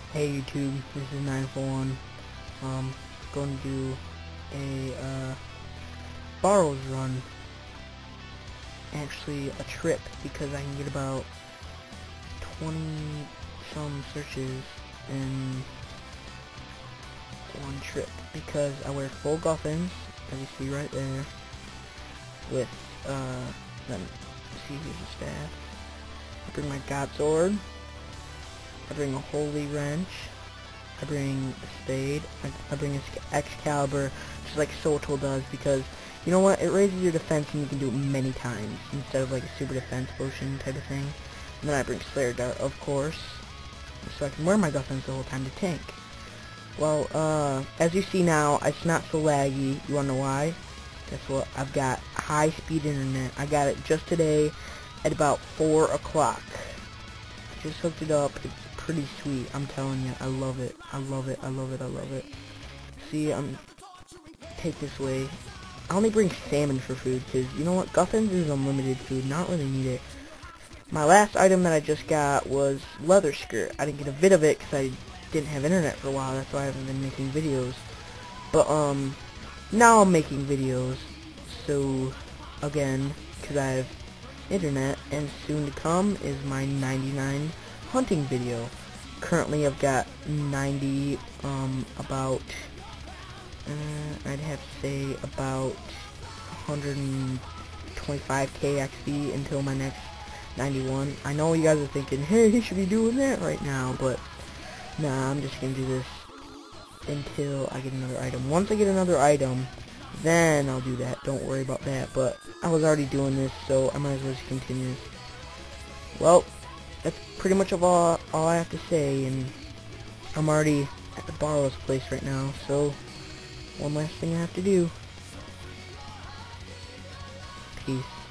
Hey YouTube, this is 941. Going to do a borrows run. Actually, a trip, because I can get about 20 some searches in one trip. Because I wear full guffins, as you see right there. With let me see, here's the staff. I bring my god sword. I bring a holy wrench. I bring a spade. I bring an Excalibur, just like Soul does, because you know what? It raises your defense and you can do it many times instead of like a super defense potion type of thing. And then I bring Slayer Dart, of course, so I can wear my guffins the whole time to tank. Well, as you see now, it's not so laggy. You wanna know why? Guess what? I've got high-speed internet. I got it just today at about 4 o'clock. Just hooked it up. It's pretty sweet. I'm telling you, I love it. I love it. I love it. I love it. See, take this way. I only bring salmon for food because you know what? Guffins is unlimited food. Not really need it. My last item that I just got was leather skirt. I didn't get a vid of it because I didn't have internet for a while. That's why I haven't been making videos. But now I'm making videos. So again, because I have internet, and soon to come is my 99 hunting video. Currently I've got 90, about, I'd have to say about 125k XP until my next 91. I know you guys are thinking, hey, he should be doing that right now, but nah, I'm just gonna do this until I get another item. Once I get another item, then I'll do that. Don't worry about that. But I was already doing this, so I might as well just continue. Well, that's pretty much all I have to say, and I'm already at the borrow's place right now, so one last thing I have to do. Peace.